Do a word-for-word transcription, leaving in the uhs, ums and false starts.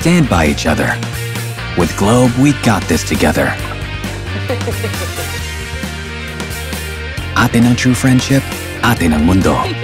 stand by each other. With Globe, we got this together. Atin ang true friendship, atin ang mundo.